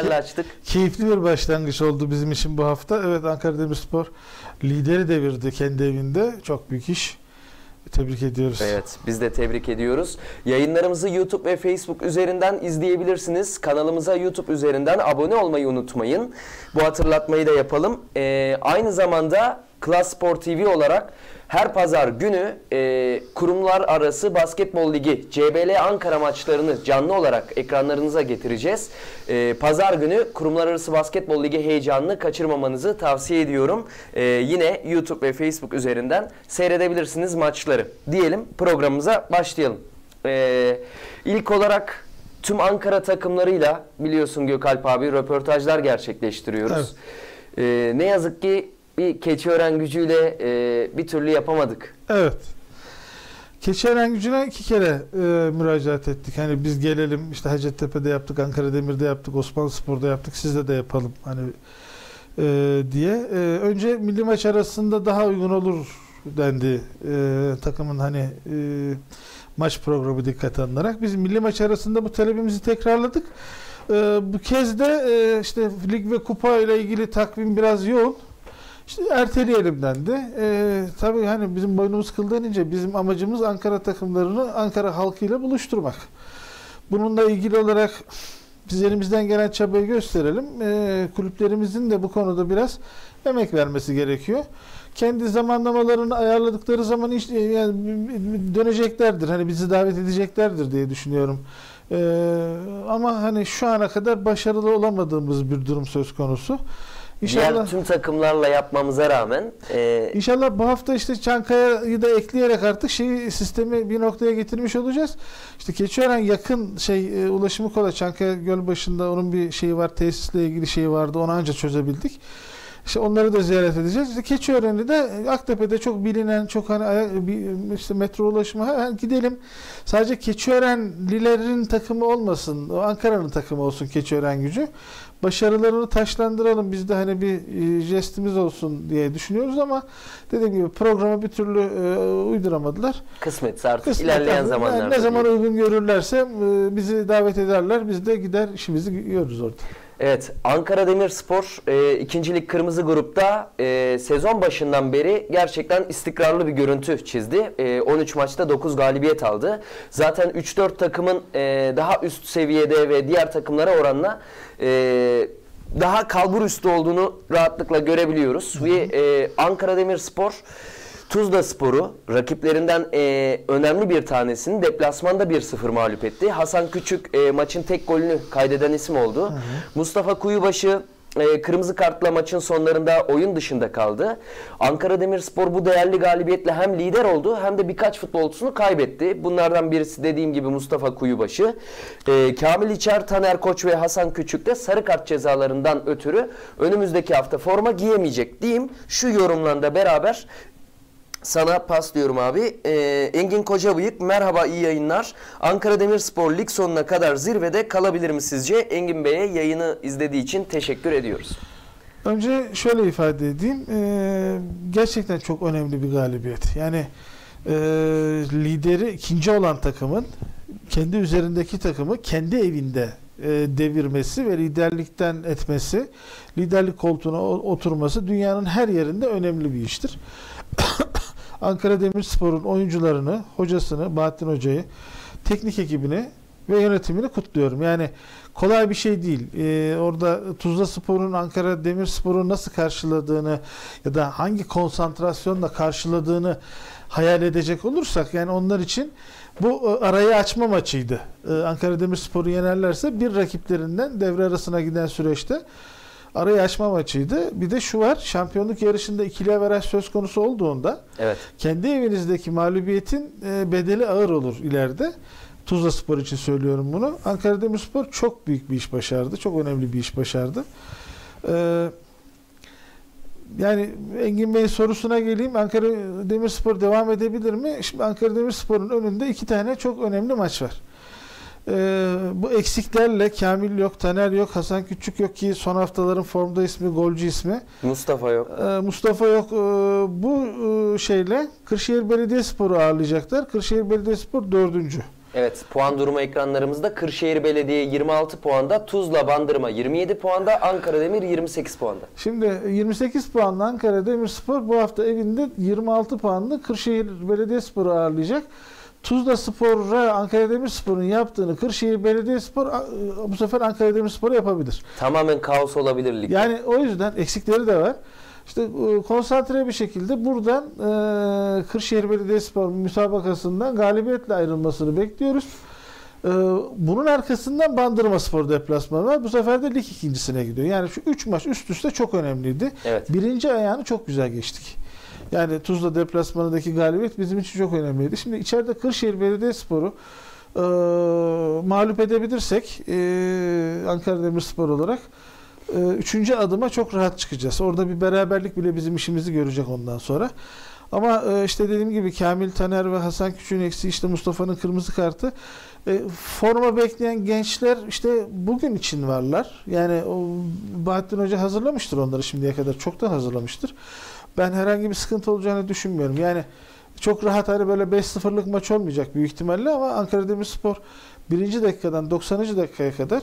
Nelerle açtık? Keyifli bir başlangıç oldu bizim için bu hafta. Evet, Ankara Demirspor lideri devirdi kendi evinde. Çok büyük iş. Tebrik ediyoruz. Evet, biz de tebrik ediyoruz. Yayınlarımızı YouTube ve Facebook üzerinden izleyebilirsiniz. Kanalımıza YouTube üzerinden abone olmayı unutmayın. Bu hatırlatmayı da yapalım. Aynı zamanda Klas Spor TV olarak her pazar günü kurumlar arası basketbol ligi CBL Ankara maçlarını canlı olarak ekranlarınıza getireceğiz. Pazar günü kurumlar arası basketbol ligi heyecanını kaçırmamanızı tavsiye ediyorum. Yine YouTube ve Facebook üzerinden seyredebilirsiniz maçları. Diyelim, programımıza başlayalım. İlk olarak tüm Ankara takımlarıyla biliyorsun Gökalp abi röportajlar gerçekleştiriyoruz. Evet. Ne yazık ki bir Keçiören-Gücü'yle bir türlü yapamadık. Evet. Keçiören-Gücü'ne 2 kere müracaat ettik. Hani biz gelelim, işte Hacettepe'de yaptık, Ankara Demir'de yaptık, Osmanlıspor'da yaptık, sizde de yapalım hani diye. Önce milli maç arasında daha uygun olur dendi takımın hani maç programı dikkate alınarak. Biz milli maç arasında bu talebimizi tekrarladık. Bu kez de işte lig ve kupa ile ilgili takvim biraz yoğun. İşte erteleyelim dendi. Tabii hani bizim boynumuz kıldanınca bizim amacımız Ankara takımlarını Ankara halkıyla buluşturmak. Bununla ilgili olarak biz elimizden gelen çabayı gösterelim. Kulüplerimizin de bu konuda biraz emek vermesi gerekiyor. Kendi zamanlamalarını ayarladıkları zaman yani döneceklerdir. Hani bizi davet edeceklerdir diye düşünüyorum. Ama hani şu ana kadar başarılı olamadığımız bir durum söz konusu. İnşallah, diğer tüm takımlarla yapmamıza rağmen İnşallah bu hafta işte Çankaya'yı da ekleyerek artık sistemi bir noktaya getirmiş olacağız. İşte Keçiören yakın ulaşımı kolay. Çankaya Gölbaşı'nda onun bir şeyi var, tesisle ilgili şeyi vardı. Onu ancak çözebildik. İşte onları da ziyaret edeceğiz. İşte Keçiören'i de Aktepe'de çok bilinen, çok hani işte metro ulaşımı gidelim. Sadece Keçiörenlilerin takımı olmasın. Ankara'nın takımı olsun Keçiören-Gücü. Başarılarını taşlandıralım. Biz de hani bir jestimiz olsun diye düşünüyoruz ama dediğim gibi programa bir türlü uyduramadılar. Kısmetse artık ilerleyen zamanlarda. Yani ne zaman uygun görürlerse bizi davet ederler. Biz de gider işimizi görürüz orada. Evet, Ankara Demirspor 2. Lig Kırmızı Grup'ta sezon başından beri gerçekten istikrarlı bir görüntü çizdi. 13 maçta 9 galibiyet aldı. Zaten 3-4 takımın daha üst seviyede ve diğer takımlara oranla daha kalbur üstü olduğunu rahatlıkla görebiliyoruz. Ve Ankara Demirspor Tuzlaspor'u rakiplerinden önemli bir tanesini deplasmanda 1-0 mağlup etti. Hasan Küçük maçın tek golünü kaydeden isim oldu. Mustafa Kuyubaşı kırmızı kartla maçın sonlarında oyun dışında kaldı. Ankara Demirspor bu değerli galibiyetle hem lider oldu hem de birkaç futbolcusunu kaybetti. Bunlardan birisi dediğim gibi Mustafa Kuyubaşı. Kamil İçer, Taner Koç ve Hasan Küçük de sarı kart cezalarından ötürü önümüzdeki hafta forma giyemeyecek diyeyim. Şu yorumla beraber sana pas diyorum abi. Engin Kocabıyık, merhaba, iyi yayınlar. Ankara Demirspor lig sonuna kadar zirvede kalabilir mi sizce? Engin Bey'e yayını izlediği için teşekkür ediyoruz. Önce şöyle ifade edeyim. Gerçekten çok önemli bir galibiyet. Yani lideri ikinci olan takımın kendi üzerindeki takımı kendi evinde devirmesi ve liderlikten etmesi, liderlik koltuğuna oturması dünyanın her yerinde önemli bir iştir. Ankara Demirspor'un oyuncularını, hocasını, Bahattin Hoca'yı, teknik ekibini ve yönetimini kutluyorum. Yani kolay bir şey değil. Orada Tuzlaspor'un Ankara Demirspor'u nasıl karşıladığını ya da hangi konsantrasyonla karşıladığını hayal edecek olursak, yani onlar için bu arayı açma maçıydı. Ankara Demirspor'u yenerlerse bir rakiplerinden devre arasına giden süreçte arayı açma maçıydı. Bir de şu var, şampiyonluk yarışında ikili averaj söz konusu olduğunda kendi evinizdeki mağlubiyetin bedeli ağır olur ileride. Tuzlaspor için söylüyorum bunu. Ankara Demirspor çok büyük bir iş başardı. Çok önemli bir iş başardı. Yani Engin Bey'in sorusuna geleyim. Ankara Demirspor devam edebilir mi? Şimdi Ankara Demirspor'un önünde 2 tane çok önemli maç var. Bu eksiklerle Kamil yok, Taner yok, Hasan Küçük yok ki son haftaların formda ismi, golcü ismi. Mustafa yok. Mustafa yok. Bu şeyle Kırşehir Belediyespor'u ağırlayacaklar. Kırşehir Belediyespor 4. Evet, puan durumu ekranlarımızda. Kırşehir Belediye 26 puanda, Tuzla Bandırma 27 puanda, Ankarademir 28 puanda. Şimdi 28 puanlı Ankara Demirspor bu hafta evinde 26 puanlı Kırşehir Belediyespor'u ağırlayacak. Tuzla Spor'a Ankara Demirspor'un yaptığını Kırşehir Belediyespor bu sefer Ankara Demirspor'a yapabilir. Tamamen kaos olabilir lig. Yani o yüzden eksikleri de var. İşte konsantre bir şekilde buradan Kırşehir Belediyespor müsabakasından galibiyetle ayrılmasını bekliyoruz. Bunun arkasından Bandırmaspor deplasmanı var. Bu sefer de lig ikincisine gidiyor. Yani şu 3 maç üst üste çok önemliydi. Evet. Birinci ayağını çok güzel geçtik. Yani Tuzla deplasmanındaki galibiyet bizim için çok önemliydi. Şimdi içeride Kırşehir Belediyespor'u mağlup edebilirsek Ankara Demirspor olarak 3. adıma çok rahat çıkacağız. Orada bir beraberlik bile bizim işimizi görecek ondan sonra. Ama işte dediğim gibi Kamil Taner ve Hasan Küçük'ün eksiği, işte Mustafa'nın kırmızı kartı. Forma bekleyen gençler işte bugün için varlar. Yani o Bahattin Hoca hazırlamıştır onları şimdiye kadar. Çoktan hazırlamıştır. Ben herhangi bir sıkıntı olacağını düşünmüyorum. Yani çok rahat, hani böyle 5-0'lık maç olmayacak büyük ihtimalle, ama Ankara Demirspor 1. dakikadan 90. dakikaya kadar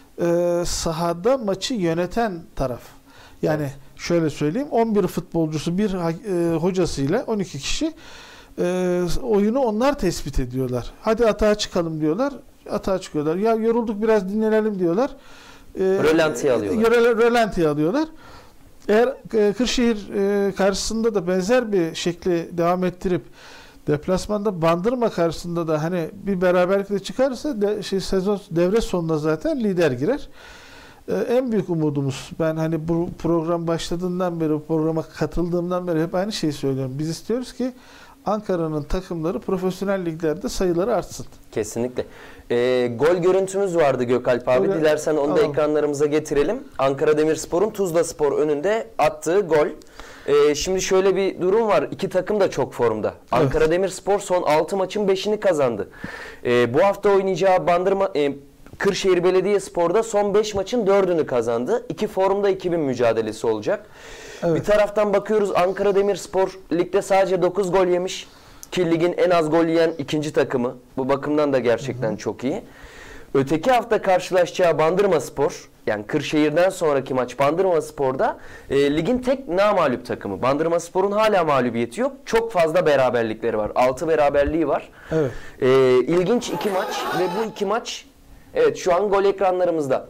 sahada maçı yöneten taraf. Yani şöyle söyleyeyim, 11 futbolcusu bir hocasıyla 12 kişi oyunu onlar tespit ediyorlar. Hadi atağa çıkalım diyorlar. Atağa çıkıyorlar. Ya yorulduk, biraz dinlenelim diyorlar. Rölantiye alıyorlar. Rölantiye alıyorlar. Eğer Kırşehir karşısında da benzer bir şekli devam ettirip deplasmanda Bandırma karşısında da hani bir beraberlikle çıkarsa sezon devre sonunda zaten lider girer. En büyük umudumuz, ben hani bu program başladığından beri, bu programa katıldığımdan beri hep aynı şeyi söylüyorum. Biz istiyoruz ki Ankara'nın takımları profesyonel liglerde sayıları artsın. Kesinlikle. Gol görüntümüz vardı Gökalp abi. Öyle, Dilersen onu da ekranlarımıza getirelim. Ankara Demirspor'un Tuzlaspor önünde attığı gol. Şimdi şöyle bir durum var. İki takım da çok formda. Evet. Ankara Demirspor son 6 maçın 5'ini kazandı. Bu hafta oynayacağı Kırşehir Belediyespor'da son 5 maçın 4'ünü kazandı. 2 formda 2000 mücadelesi olacak. Evet. Bir taraftan bakıyoruz, Ankara Demirspor ligde sadece 9 gol yemiş. Ki ligin en az gol yiyen ikinci takımı. Bu bakımdan da gerçekten çok iyi. Öteki hafta karşılaşacağı Bandırmaspor, yani Kırşehir'den sonraki maç Bandırmaspor'da ligin tek namağlup takımı. Bandırmaspor'un hala mağlubiyeti yok. Çok fazla beraberlikleri var. 6 beraberliği var. Evet. İlginç 2 maç ve bu 2 maç şu an gol ekranlarımızda.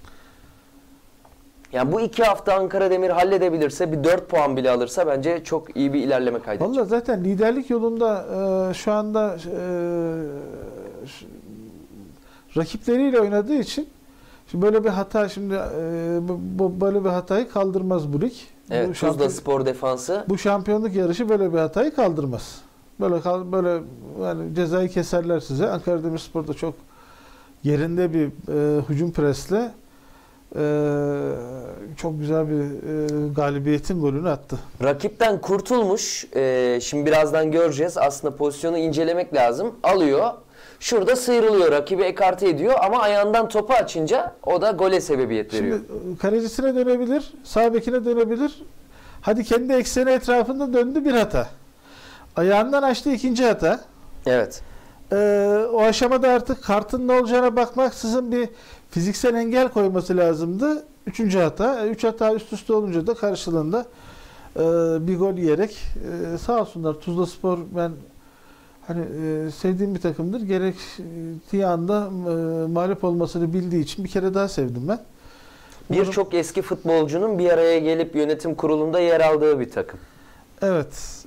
Yani bu 2 hafta Ankara Demir halledebilirse, bir 4 puan bile alırsa bence çok iyi bir ilerleme kaydedecek. Vallahi zaten liderlik yolunda şu anda rakipleriyle oynadığı için şimdi böyle bir hata, böyle bir hatayı kaldırmaz bu lig. Evet, Tuzlaspor defansı. Bu şampiyonluk yarışı böyle bir hatayı kaldırmaz. Böyle yani cezayı keserler size. Ankara Demirspor da çok yerinde bir hücum presle çok güzel bir galibiyetin golünü attı. Rakipten kurtulmuş. Şimdi birazdan göreceğiz. Aslında pozisyonu incelemek lazım. Alıyor. Şurada sıyrılıyor. Rakibi ekarte ediyor ama ayağından topu açınca o da gole sebebiyet veriyor. Şimdi kalecisine dönebilir, sağ bekine dönebilir. Hadi kendi ekseni etrafında döndü, bir hata. Ayağından açtı, ikinci hata. Evet. O aşamada artık kartın ne olacağına bakmaksızın bir fiziksel engel koyması lazımdı. Üçüncü hata. 3 hata üst üste olunca da karşılığında bir gol yiyerek sağ olsunlar. Tuzlaspor, ben hani sevdiğim bir takımdır. Gerektiği anda mağlup olmasını bildiği için bir kere daha sevdim ben. Birçok eski futbolcunun bir araya gelip yönetim kurulunda yer aldığı bir takım. Evet.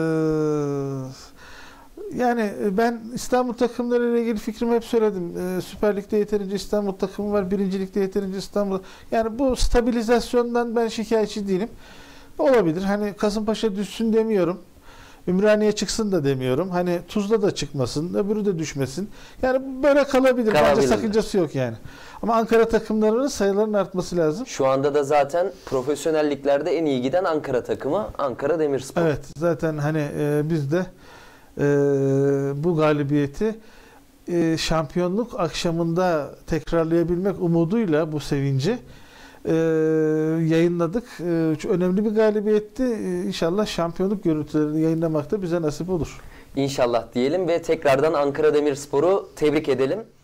Yani ben İstanbul takımlarıyla ilgili fikrimi hep söyledim. Süper Lig'de yeterince İstanbul takımı var. 1. Lig'de yeterince İstanbul. Yani bu stabilizasyondan ben şikayetçi değilim. Olabilir. Hani Kasımpaşa düşsün demiyorum. Ümraniye çıksın da demiyorum. Hani Tuzla da çıkmasın, öbürü de düşmesin. Yani böyle kalabilir. Bence sakıncası yok yani. Ama Ankara takımlarının sayılarının artması lazım. Şu anda da zaten profesyonel liglerde en iyi giden Ankara takımı Ankara Demirspor. Evet. Zaten hani biz de bu galibiyeti şampiyonluk akşamında tekrarlayabilmek umuduyla bu sevinci yayınladık. Önemli bir galibiyetti. İnşallah şampiyonluk görüntülerini yayınlamak da bize nasip olur. İnşallah diyelim ve tekrardan Ankara Demirspor'u tebrik edelim.